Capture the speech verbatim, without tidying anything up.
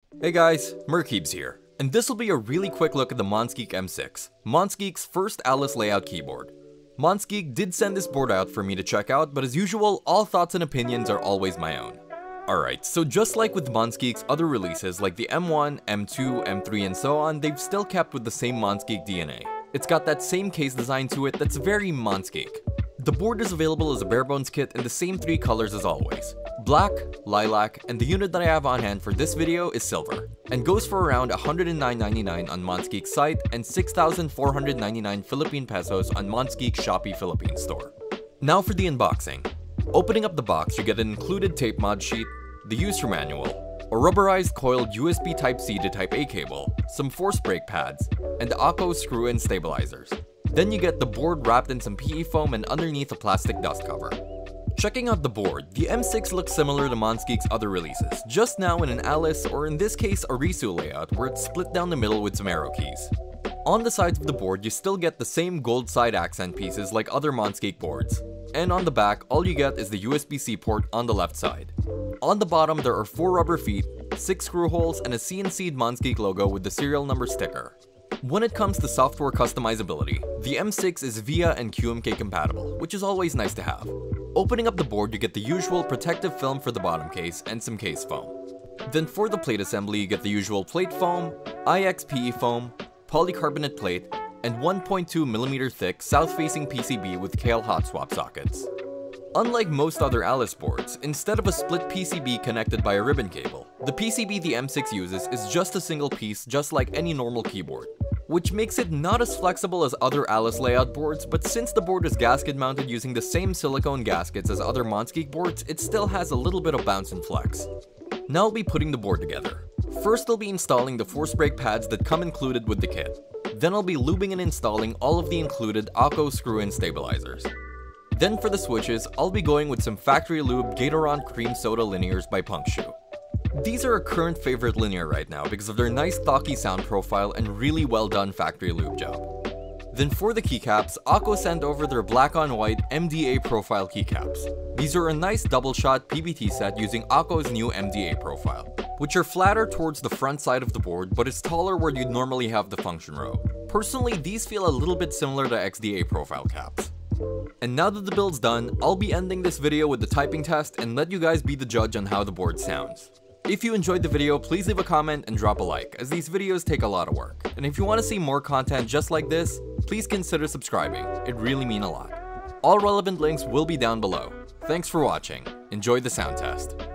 Hey guys, Merkeebs here, and this will be a really quick look at the Monsgeek M six, Monsgeek's first Alice layout keyboard. Monsgeek did send this board out for me to check out, but as usual, all thoughts and opinions are always my own. Alright, so just like with Monsgeek's other releases like the M one, M two, M three and so on, they've still kept with the same Monsgeek D N A. It's got that same case design to it that's very Monsgeek. The board is available as a barebones kit in the same three colors as always: black, lilac, and the unit that I have on hand for this video is silver, and goes for around one hundred nine ninety-nine on Monsgeek's site and six thousand four hundred ninety-nine Philippine pesos on Monsgeek's Shopee Philippines store. Now for the unboxing. Opening up the box, you get an included tape mod sheet, the user manual, a rubberized coiled U S B Type-C to Type-A cable, some force brake pads, and the ACO screw-in stabilizers. Then you get the board wrapped in some P E foam and underneath a plastic dust cover. Checking out the board, the M six looks similar to Monsgeek's other releases, just now in an Alice, or in this case Arisu layout, where it's split down the middle with some arrow keys. On the sides of the board, you still get the same gold side accent pieces like other Monsgeek boards. And on the back, all you get is the U S B C port on the left side. On the bottom, there are four rubber feet, six screw holes, and a C N C'd Monsgeek logo with the serial number sticker. When it comes to software customizability, the M six is VIA and Q M K compatible, which is always nice to have. Opening up the board, you get the usual protective film for the bottom case and some case foam. Then for the plate assembly, you get the usual plate foam, I X P E foam, polycarbonate plate, and one point two millimeter thick south-facing P C B with Kailh hot swap sockets. Unlike most other Alice boards, instead of a split P C B connected by a ribbon cable, the P C B the M six uses is just a single piece, just like any normal keyboard, which makes it not as flexible as other Alice layout boards, but since the board is gasket mounted using the same silicone gaskets as other Monsgeek boards, it still has a little bit of bounce and flex. Now I'll be putting the board together. First I'll be installing the force brake pads that come included with the kit. Then I'll be lubing and installing all of the included ACO screw-in stabilizers. Then for the switches, I'll be going with some factory lube Gateron Cream Soda linears by Punkshoe. These are a current favorite linear right now because of their nice thocky sound profile and really well done factory lube job. Then for the keycaps, ACO sent over their black on white M D A profile keycaps. These are a nice double shot P B T set using ACO's new M D A profile, which are flatter towards the front side of the board but is taller where you'd normally have the function row. Personally, these feel a little bit similar to X D A profile caps. And now that the build's done, I'll be ending this video with the typing test and let you guys be the judge on how the board sounds. If you enjoyed the video, please leave a comment and drop a like, as these videos take a lot of work. And if you want to see more content just like this, please consider subscribing, it really means a lot. All relevant links will be down below. Thanks for watching, enjoy the sound test.